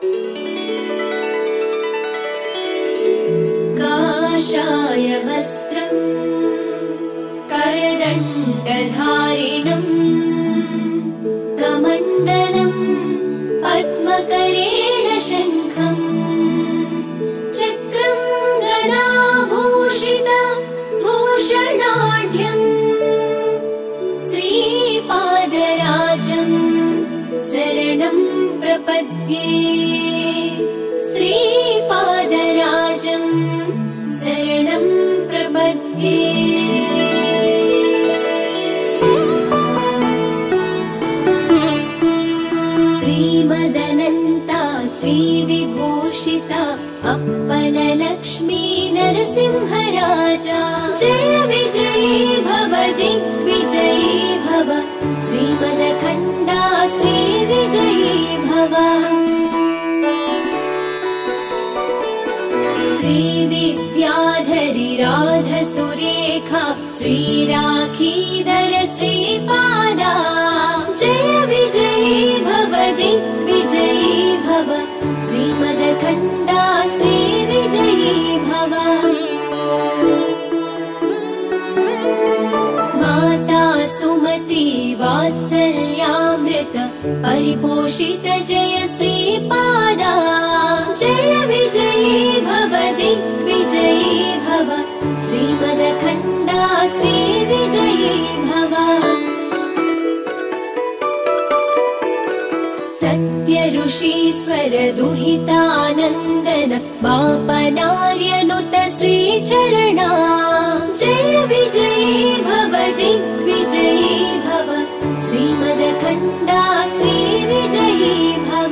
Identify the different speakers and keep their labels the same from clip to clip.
Speaker 1: काषाय वस्त्रम् करदण्डधारिणम् कमण्डलम् पद्मकरेण शङ्खम् चक्रम् गदाभूषित भूषणाढ्यम् श्रीपादराजम् शरणं प्रपद्ये श्रीपादराजम् शरणं प्रपद्ये। श्रीमदनन्ता श्रीविभूषिता अप्पललक्ष्मी नरसिंहराजा जय विजयी भव दिग्विजयी भव श्रीमदखण्डा श्रीविजयी भव। श्रीविद्याधरी राधसुरेखा श्रीराखीधर श्रीपादा जय विजयी भव दिग्विजयी भव श्रीमदखण्डा श्रीविजयी भव। माता सुमति वात्सल्यामृत परिपोषित जय श्रीपादा जय विजयी भव दिग्विजयी भव श्रीमदखण्डा श्रीविजयी भव। सत्य ऋषीश्वर दुहितानन्दन बापनार्यनुत श्रीचरणा जय विजयी भव दिग्विजयी भव श्रीमदखण्डा श्रीविजयी भव।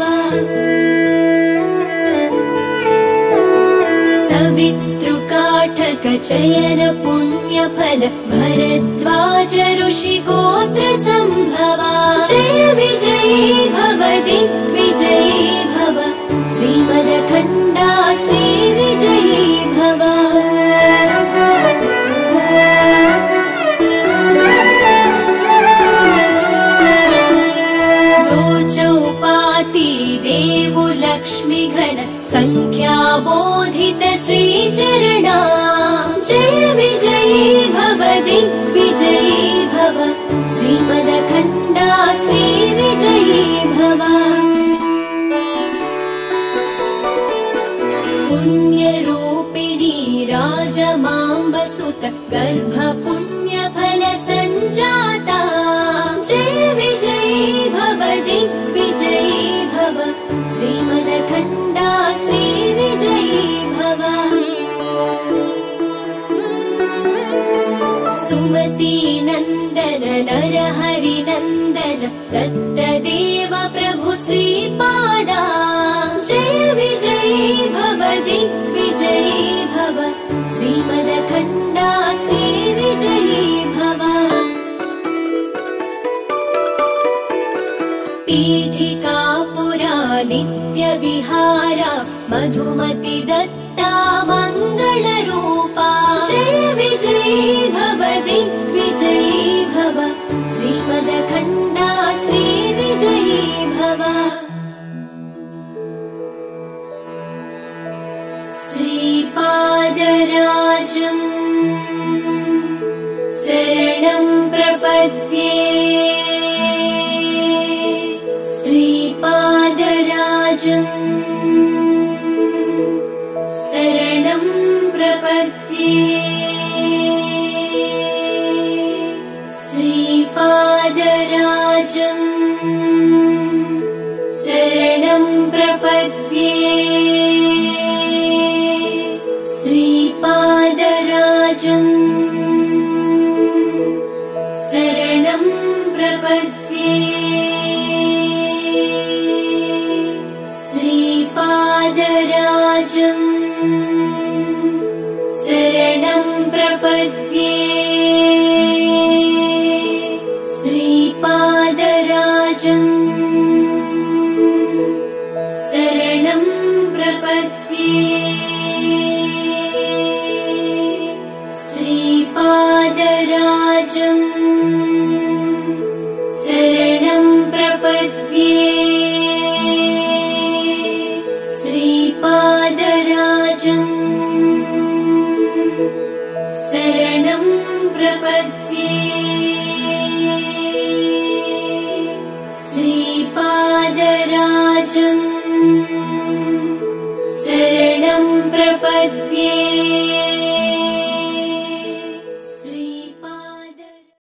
Speaker 1: सवितृकाठक चयन पुण्यफल भरद्वाज ऋषि गोत्र संभवा जय विजयी भव दिग्विजयी भव श्रीमदखण्डा श्रीविजयी भव। दो चौपाती देवु लक्ष्मी घन संख्याबोधित श्रीचरणा जय विजयी भव दिग्विजयी भव श्रीमदखण्डा श्रीविजयी भव। पुण्यरूपिणी राजमाम्बसुत गर्भ पुण्यफल सञ्जाता जय विजयी भव दिग्विजयी भव श्रीमदखण्डा श्रीविजयी भव। सुमती नन्दन नरहरि नन्दन दत्तदेव प्रभु श्रीपादा जय विजयी भव दिग्विजयी भव श्रीमदखण्डा श्रीविजयी भव। पीठिकापुरा नित्यविहारा मधुमति दत्ता मङ्गलरूपा जय विजयी भव दिग्विजयी